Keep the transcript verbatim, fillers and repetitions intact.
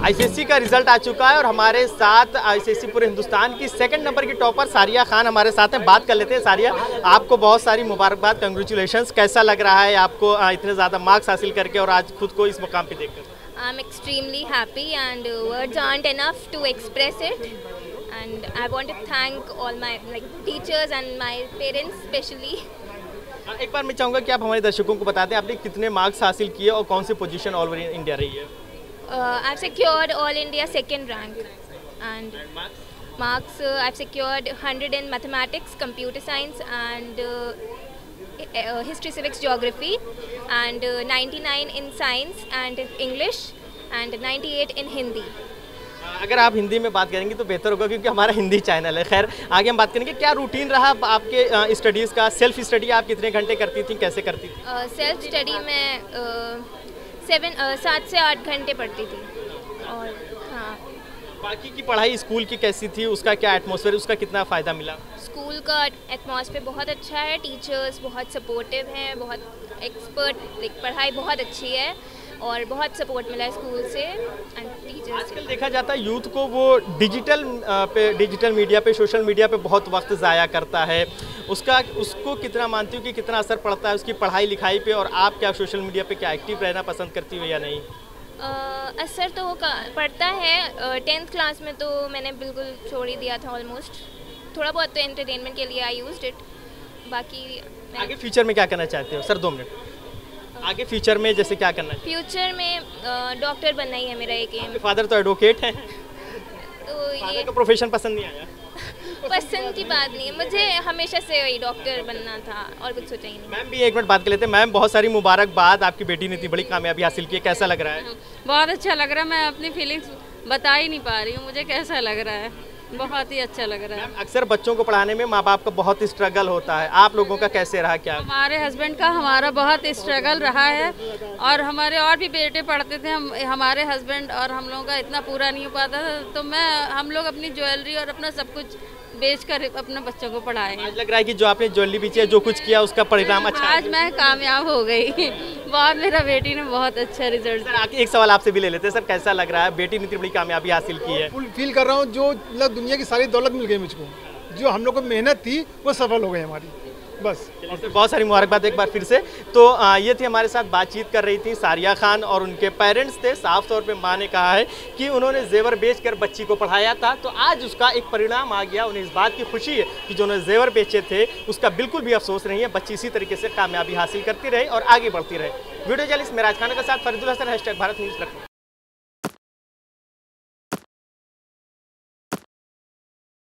ICSE का result आ चुका है और हमारे साथ आईसीएसई पूरे हिंदुस्तान की सेकंड नंबर की टॉपर सारिया खान हमारे साथ हैं। बात कर लेते हैं। सारिया, आपको बहुत सारी मुबारकबाद, कंग्रेचुलेशंस। कैसा लग रहा है आपको इतने ज़्यादा मार्क्स हासिल करके और आज खुद को इस मुकाम पे देखकर? I'm extremely happy and words aren't enough to express it, and I want to thank all my like teachers and my parents especially. एक बार मैं चाहूँगा कि आप हमारे दर्शकों को बता दें आपने कितने मार्क्स हासिल किए और कौन सी पोजीशन ऑल ओवर इंडिया रही है? uh, I've secured all India second rank, and marks uh, I've secured one hundred in mathematics, computer science and uh, Uh, history, civics, geography, and uh, ninety-nine in science and English, and ninety-eight in Hindi. अगर आप हिंदी में बात करेंगे तो बेहतर होगा क्योंकि हमारा हिंदी चैनल है। खैर, आगे हम बात करेंगे। क्या रूटीन रहा आपके स्टडीज़ का? सेल्फ स्टडी आप कितने घंटे करती थी, कैसे करती थी? सेल्फ स्टडी में सेवन सात से आठ घंटे पढ़ती थी। और हाँ, बाकी की पढ़ाई स्कूल की कैसी थी? उसका क्या एटमॉस्फेयर, उसका कितना फ़ायदा मिला? स्कूल का एटमॉस्फेयर बहुत अच्छा है, टीचर्स बहुत सपोर्टिव हैं, बहुत एक्सपर्ट, पढ़ाई बहुत अच्छी है और बहुत सपोर्ट मिला है स्कूल से एंड टीचर्स। आजकल देखा जाता है यूथ को वो डिजिटल पे डिजिटल मीडिया पे सोशल मीडिया पे बहुत वक्त ज़ाया करता है। उसका उसको कितना मानती हूँ कि कितना असर पड़ता है उसकी पढ़ाई लिखाई पे? और आप क्या सोशल मीडिया पे क्या एक्टिव रहना पसंद करती हो या नहीं? Uh, असर तो पड़ता है। टेंथ uh, क्लास में तो मैंने बिल्कुल छोड़ ही दिया था ऑलमोस्ट। थोड़ा बहुत तो एंटरटेनमेंट के लिए आई यूज्ड इट, बाकी आगे फ्यूचर में क्या करना चाहते हो? सर दो मिनट। आगे फ्यूचर में जैसे क्या करना है? फ्यूचर में डॉक्टर uh, बनना ही है मेरा एक एम। फादर तो एडवोकेट हैं, तो ये का प्रोफेशन पसंद नहीं आया? पसंद की बात नहीं है, मुझे हमेशा से वही डॉक्टर बनना था और कुछ सोचा ही नहीं। मैम भी एक मिनट बात कर लेते हैं। मैम, बहुत सारी मुबारकबाद, आपकी बेटी ने इतनी बड़ी कामयाबी हासिल की है, कैसा लग रहा है? बहुत अच्छा लग रहा है। मैं अपनी फीलिंग्स बता ही नहीं पा रही हूँ, मुझे कैसा लग रहा है। बहुत ही अच्छा लग रहा है। अक्सर बच्चों को पढ़ाने में माँ बाप का बहुत स्ट्रगल होता है, आप लोगों का कैसे रहा? क्या हमारे हस्बैंड का हमारा बहुत स्ट्रगल रहा है और हमारे और भी बेटे पढ़ते थे, हम हमारे हस्बैंड और हम लोगों का इतना पूरा नहीं हो पाता था, तो मैं हम लोग अपनी ज्वेलरी और अपना सब कुछ बेच कर अपने बच्चों को पढ़ाए। आज लग रहा है कि जो आपने ज्वेलरी बेची है, जो कुछ किया, उसका परिणाम अच्छा आज मैं कामयाब हो गई। बहुत मेरा बेटी ने बहुत अच्छा रिजल्ट। सर आगे एक सवाल आपसे भी ले लेते हैं। सर कैसा लग रहा है, बेटी ने इतनी बड़ी कामयाबी हासिल की है? फुल फील कर रहा हूँ, जो मतलब दुनिया की सारी दौलत मिल गई मुझको, जो हम लोग को मेहनत थी वो सफल हो गई हमारी, बस। बहुत सारी मुबारकबाद एक बार फिर से। तो आ, ये थी हमारे साथ बातचीत कर रही थी सारिया खान और उनके पेरेंट्स थे। साफ तौर पे माँ ने कहा है कि उन्होंने जेवर बेचकर बच्ची को पढ़ाया था, तो आज उसका एक परिणाम आ गया। उन्हें इस बात की खुशी है कि जो उन्होंने जेवर बेचे थे उसका बिल्कुल भी अफसोस नहीं है। बच्ची इसी तरीके से कामयाबी हासिल करती रहे और आगे बढ़ती रहे। वीडियो जर्नलिस्ट मेराज खान के साथ फरीदुल हसन, हैशटैग भारत न्यूज़ लखनऊ।